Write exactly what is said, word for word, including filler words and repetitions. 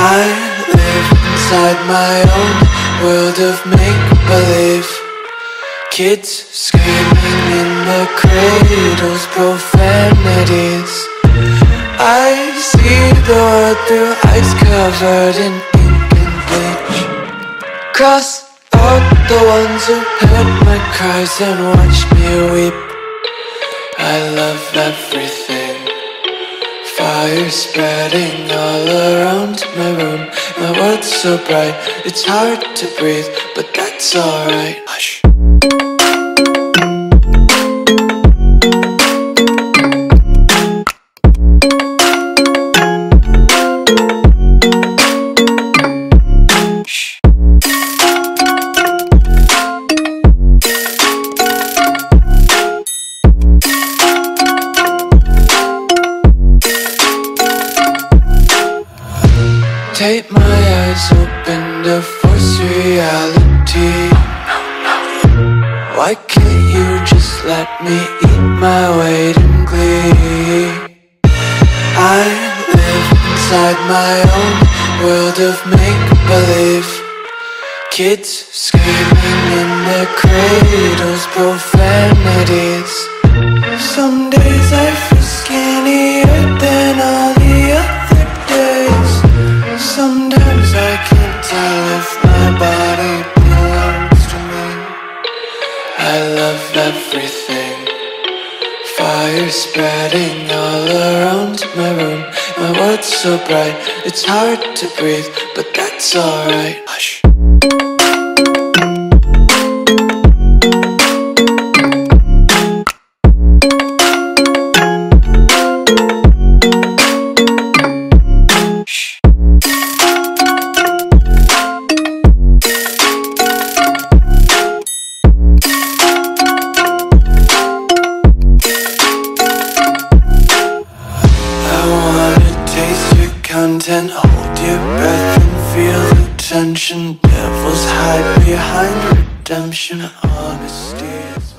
I live inside my own world of make-believe. Kids screaming in the cradles, profanities. I see the world through eyes covered in ink and bleach. Cross out the ones who heard my cries and watched me weep. I love everything. Fire spreading all around my room. My world's so bright, it's hard to breathe, but that's alright. Hush. Tape my eyes open to force reality. Why can't you just let me eat my weight in glee? I live inside my own world of make-believe. Kids screaming in their cradles, profanities. Some days I feel skinnier than all the other days. Sometimes I can't tell if my body belongs to me. I love everything. Fire spreading all around my room. My world's so bright, it's hard to breathe, but that's alright. Hush. Content, hold your breath and feel the tension. Devils hide behind redemption. Honesty is